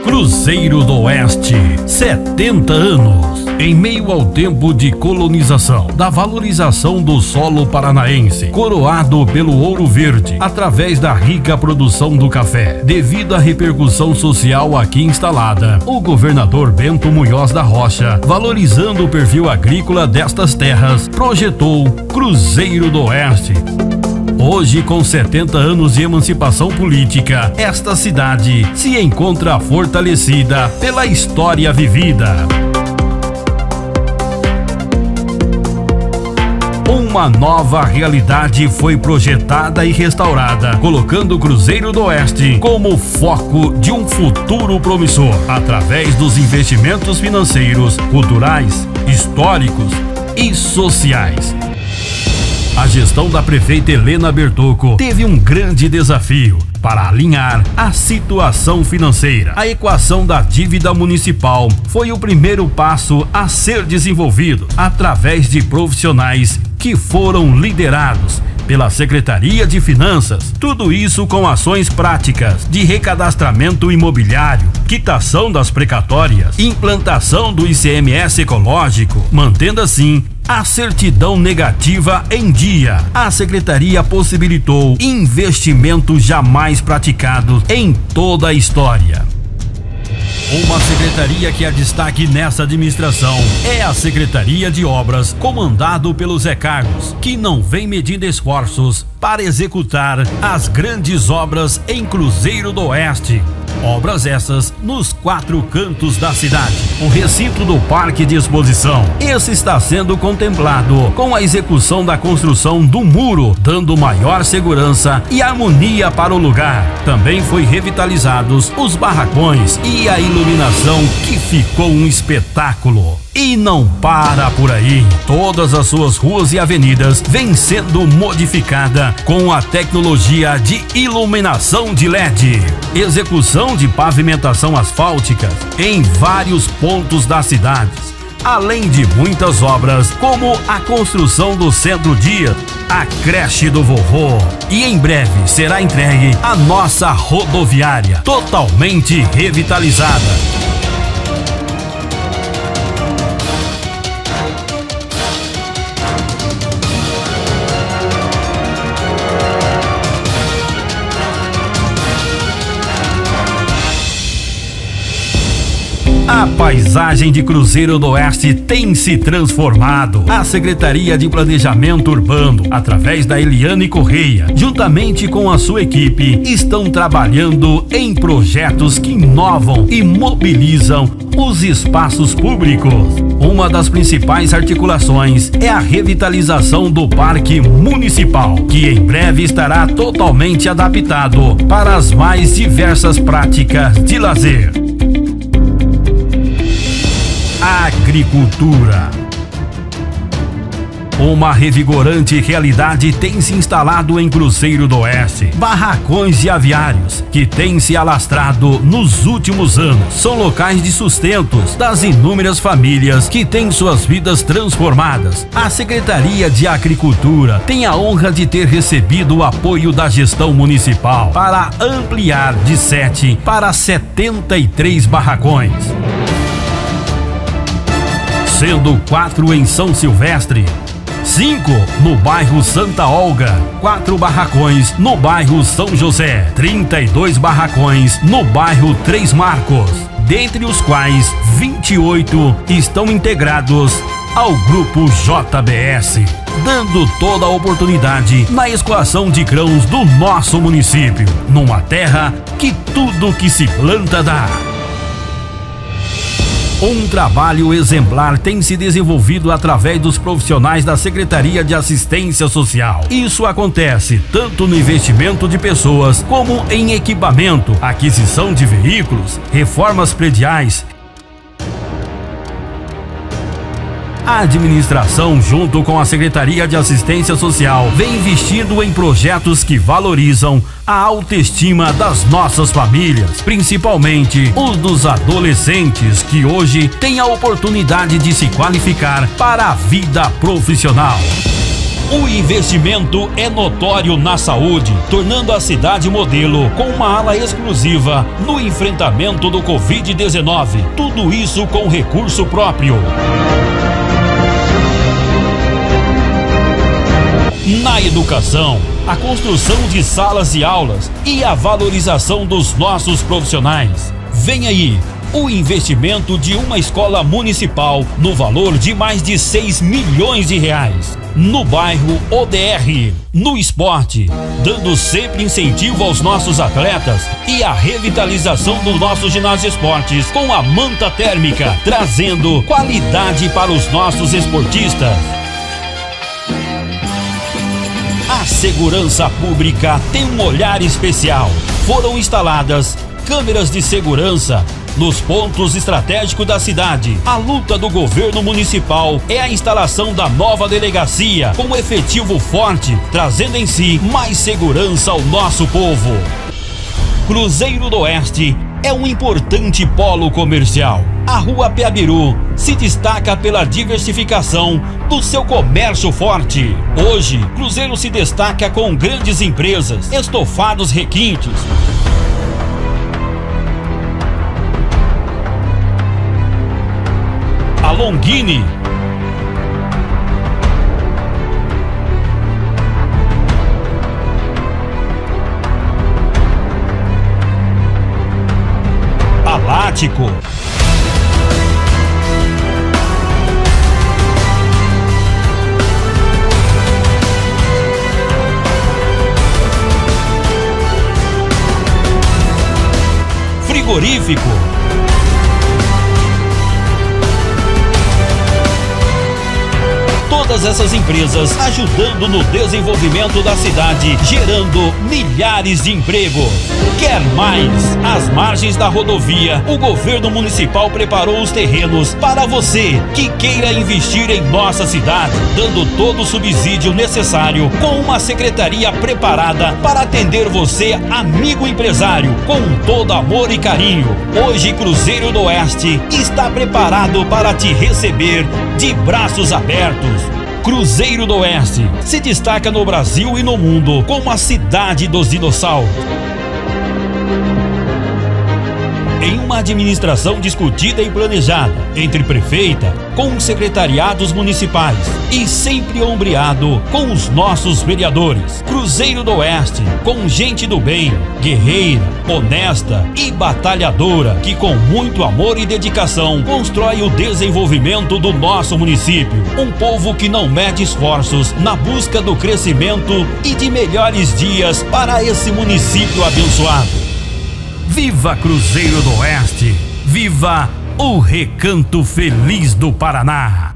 Cruzeiro do Oeste, 70 anos. Em meio ao tempo de colonização, da valorização do solo paranaense, coroado pelo ouro verde, através da rica produção do café, devido à repercussão social aqui instalada, o governador Bento Munhoz da Rocha, valorizando o perfil agrícola destas terras, projetou Cruzeiro do Oeste. Hoje, com 70 anos de emancipação política, esta cidade se encontra fortalecida pela história vivida. Uma nova realidade foi projetada e restaurada, colocando o Cruzeiro do Oeste como foco de um futuro promissor, através dos investimentos financeiros, culturais, históricos e sociais. A gestão da prefeita Helena Bertocco teve um grande desafio para alinhar a situação financeira. A equação da dívida municipal foi o primeiro passo a ser desenvolvido através de profissionais que foram liderados pela Secretaria de Finanças. Tudo isso com ações práticas de recadastramento imobiliário, quitação das precatórias, implantação do ICMS ecológico, mantendo assim a certidão negativa em dia. A Secretaria possibilitou investimentos jamais praticados em toda a história. Uma secretaria que é destaque nessa administração é a Secretaria de Obras, comandado pelo Zé Carlos, que não vem medindo esforços para executar as grandes obras em Cruzeiro do Oeste. Obras essas nos 4 cantos da cidade. O recinto do Parque de Exposição. Esse está sendo contemplado com a execução da construção do muro, dando maior segurança e harmonia para o lugar. Também foi revitalizados os barracões e a iluminação, que ficou um espetáculo. E não para por aí. Todas as suas ruas e avenidas vêm sendo modificada com a tecnologia de iluminação de LED. Execução de pavimentação asfáltica em vários pontos das cidades. Além de muitas obras, como a construção do Centro Dia, a creche do vovô. E em breve será entregue a nossa rodoviária, totalmente revitalizada. A paisagem de Cruzeiro do Oeste tem se transformado. A Secretaria de Planejamento Urbano, através da Eliane Correia, juntamente com a sua equipe, estão trabalhando em projetos que inovam e mobilizam os espaços públicos. Uma das principais articulações é a revitalização do Parque Municipal, que em breve estará totalmente adaptado para as mais diversas práticas de lazer. Agricultura. Uma revigorante realidade tem se instalado em Cruzeiro do Oeste. Barracões de aviários que têm se alastrado nos últimos anos. São locais de sustentos das inúmeras famílias que têm suas vidas transformadas. A Secretaria de Agricultura tem a honra de ter recebido o apoio da gestão municipal para ampliar de 7 para 73 barracões, sendo 4 em São Silvestre, 5 no bairro Santa Olga, 4 barracões no bairro São José, 32 barracões no bairro Três Marcos, dentre os quais 28 estão integrados ao grupo JBS, dando toda a oportunidade na escoação de grãos do nosso município, numa terra que tudo que se planta dá. Um trabalho exemplar tem se desenvolvido através dos profissionais da Secretaria de Assistência Social. Isso acontece tanto no investimento de pessoas como em equipamento, aquisição de veículos, reformas prediais. A administração, junto com a Secretaria de Assistência Social, vem investindo em projetos que valorizam a autoestima das nossas famílias, principalmente os dos adolescentes que hoje têm a oportunidade de se qualificar para a vida profissional. O investimento é notório na saúde, tornando a cidade modelo com uma ala exclusiva no enfrentamento do Covid-19. Tudo isso com recurso próprio. Na educação, a construção de salas e aulas e a valorização dos nossos profissionais. Vem aí o investimento de uma escola municipal no valor de mais de 6 milhões de reais. No bairro ODR, no esporte, dando sempre incentivo aos nossos atletas e a revitalização do nosso ginásio esportes com a manta térmica, trazendo qualidade para os nossos esportistas. A segurança pública tem um olhar especial. Foram instaladas câmeras de segurança nos pontos estratégicos da cidade. A luta do governo municipal é a instalação da nova delegacia com efetivo forte, trazendo em si mais segurança ao nosso povo. Cruzeiro do Oeste é um importante polo comercial. A Rua Piabiru se destaca pela diversificação do seu comércio forte. Hoje, Cruzeiro se destaca com grandes empresas, estofados requintes, a Longini, a Lático, frigorífico, todas essas empresas ajudando no desenvolvimento da cidade, gerando milhares de empregos. Quer mais? Às margens da rodovia, o governo municipal preparou os terrenos para você que queira investir em nossa cidade, dando todo o subsídio necessário com uma secretaria preparada para atender você, amigo empresário, com todo amor e carinho. Hoje, Cruzeiro do Oeste está preparado para te receber de braços abertos. Cruzeiro do Oeste se destaca no Brasil e no mundo como a cidade dos dinossauros. Em uma administração discutida e planejada entre prefeita com secretariados municipais e sempre ombreado com os nossos vereadores. Cruzeiro do Oeste, com gente do bem, guerreira, honesta e batalhadora, que com muito amor e dedicação constrói o desenvolvimento do nosso município. Um povo que não mede esforços na busca do crescimento e de melhores dias para esse município abençoado. Viva Cruzeiro do Oeste! Viva o Recanto Feliz do Paraná!